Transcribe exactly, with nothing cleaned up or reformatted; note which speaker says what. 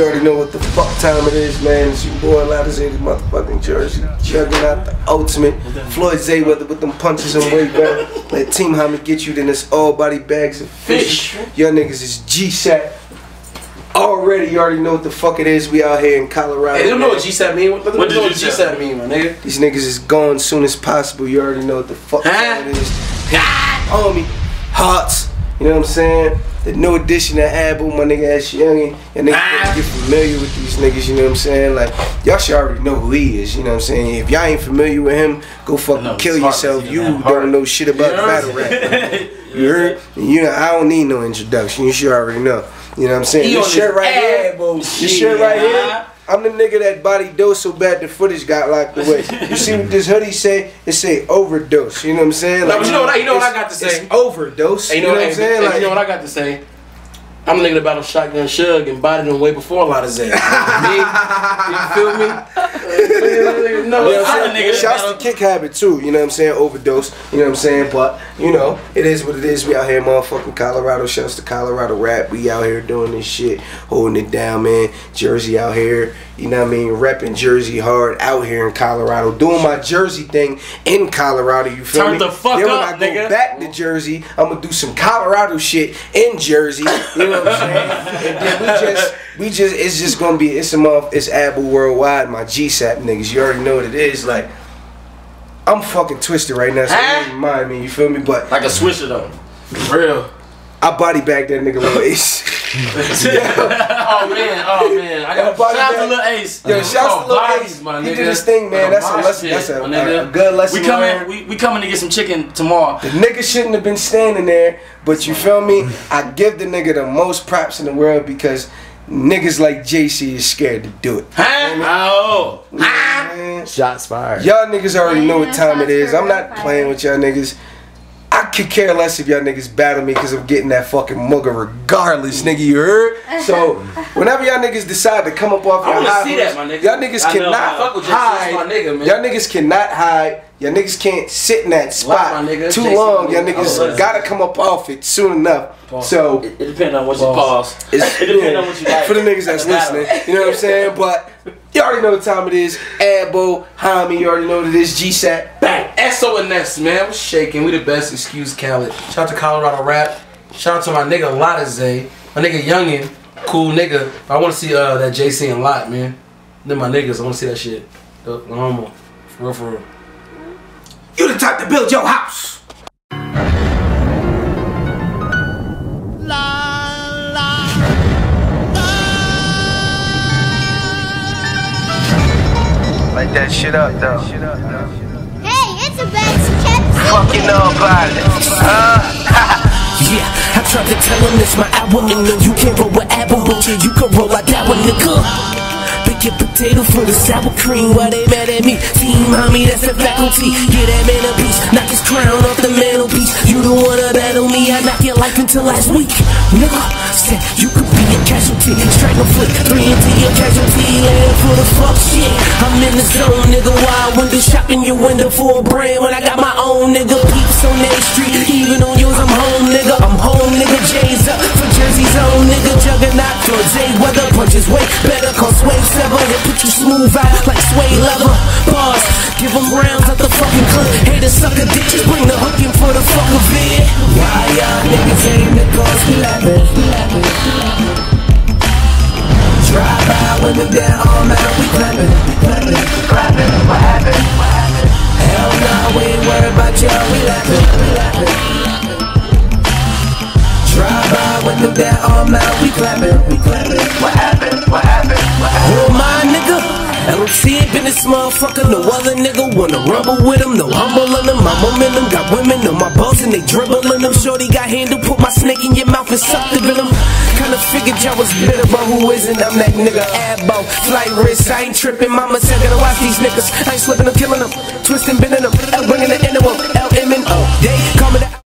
Speaker 1: You already know what the fuck time it is, man. It's your boy Lottazay, this motherfucking Jersey. Chugging out the ultimate. Floyd Zayweather with them punches and way back. Let Team Homie get you, then it's all body bags of fish. Y'all niggas is G SAT. Already, you already know what the fuck it is. We out here in Colorado.
Speaker 2: Hey, they don't know what G SAT mean. What, what, what does G SAT mean, my nigga?
Speaker 1: These niggas is gone soon as possible. You already know what the fuck
Speaker 2: huh?
Speaker 1: it is. Homie, Hearts. You know what I'm saying? The new addition to ABBO, my nigga S.Youngin. And niggas ah. get familiar with these niggas, you know what I'm saying? Like, y'all should already know who he is, you know what I'm saying? If y'all ain't familiar with him, go fucking no, kill yourself. You don't know shit about battle rap. You heard? You know, I don't need no introduction. You should already know. You know what I'm saying?
Speaker 2: He
Speaker 1: this shirt right here,
Speaker 2: this
Speaker 1: shirt right here, I'm the nigga that body dose so bad the footage got locked away. You see what this hoodie say? It say overdose. You know what I'm saying? Like,
Speaker 2: no, you know what? You know what I got to say?
Speaker 1: It's overdose.
Speaker 2: Hey, you know, you know what I'm saying? Like, you know what I got to say? I'm the nigga that battled Shotgun Shug and bodied him way before Lottazay. Me, you feel me? No,
Speaker 1: you know what I'm saying? Shouts to Kick Habit too, you know what I'm saying? Overdose, you know what I'm saying? But, you know, it is what it is. We out here motherfucking Colorado. Shouts to Coloradorap. We out here doing this shit, holding it down, man. Jersey out here, you know what I mean? Repping Jersey hard out here in Colorado. Doing my Jersey thing in Colorado, you feel
Speaker 2: Turn
Speaker 1: me?
Speaker 2: the fuck
Speaker 1: then when
Speaker 2: up,
Speaker 1: I go
Speaker 2: nigga.
Speaker 1: back to Jersey, I'm gonna do some Colorado shit in Jersey. You know what I'm saying? And then we just, we just, it's just gonna be, it's a month, it's ABBO worldwide, my G SAT niggas. You already know what it is. Like, I'm fucking twisted right now, so huh? don't mind me, you feel me? But
Speaker 2: like a swisher though, for real.
Speaker 1: I body bagged that nigga Lil Ace.
Speaker 2: Oh man, oh man. I got shout out to Lil Ace.
Speaker 1: Yo, shout out to Lil Ace.
Speaker 2: My
Speaker 1: he
Speaker 2: nigga.
Speaker 1: did his thing, man. That's a lesson. That's a, a, a good lesson.
Speaker 2: We coming, we, we coming to get some chicken tomorrow.
Speaker 1: The nigga shouldn't have been standing there, but you feel me? I give the nigga the most props in the world because niggas like J C is scared to do it.
Speaker 2: Huh? Oh.
Speaker 1: Huh?
Speaker 3: Shots fired.
Speaker 1: Y'all niggas already know what time it is. I'm not playing with y'all niggas. I could care less if y'all niggas battle me because I'm getting that fucking mugger regardless, nigga, you heard? So, whenever y'all niggas decide to come up off your high horse, y'all niggas cannot hide. Y'all nigges cannot hide. Y'all niggas can't sit in that spot too long. Y'all niggas gotta come up off it soon enough. So,
Speaker 2: it, it depends on what you pause. It depends on what you like.
Speaker 1: For the niggas that's listening, you know what I'm saying? But, you already know what time it is. ABBO, Homie, you already know what it is. G SAT, bang. S O N S, man. We're shaking. We the best. Excuse Khaled. Shout out to Coloradorap. Shout out to my nigga Lottazay. My nigga Youngin. Cool nigga. I want to see uh, that J C and Lot, man. Then my niggas. I want to see that shit. The normal. For real, for real. You the type to build your house. Light that shit up, though.
Speaker 4: Hey, it's a bad sketch.
Speaker 1: Fuck you know about it, huh?
Speaker 5: Yeah, I tried to tell him this my album, and no, you can't roll with ABBO, but yeah, you can roll like that one, nigga. Pick your potato for the sour cream, why they mad at me? Team Homie, that's the faculty. Get that man a piece, knock his crown off the mantelpiece. You don't wanna battle me, I knock your life until last week. Nigga, said you could be a casualty. Strangle flick, three into your casualty. Land for the fuck shit. I'm in the zone, nigga. Wild window shopping your window for a brand when I got my own, nigga. Peeps on that street, even on yours, I'm home, nigga. I'm home, nigga. J's up for Jersey's own, nigga. Juggernaut for Zayweather, punches way better, cause sway sever. They put you smooth out like suede leather. Bars, give them rounds at the fucking clip. Hate a sucker dick, just bring the hook in for the fuck of it. Why y'all niggas ain't the cause we laughing? Drive by when we down all night, we clapping, clapping, clapping. What happened? What happened? Hell nah, we ain't worried about y'all, we laughing, we laughing. Drive by when we down all night, we clapping, we clapping. What happened? What happened? What happened? Oh my nigga, L M C ain't been this motherfucker, no other nigga wanna rumble with him, no humbling him. My momentum got women on my balls and they dribbling them. Shorty got handle, put my snake in your mouth and suck the venom. Kinda figured y'all was bitter, but who isn't? I'm that nigga ABBO, flight risk, I ain't tripping. Mama said gotta watch these niggas, I ain't slipping, I'm killing them, twisting, bending them, L bringing the inner one, L M N O. They call me the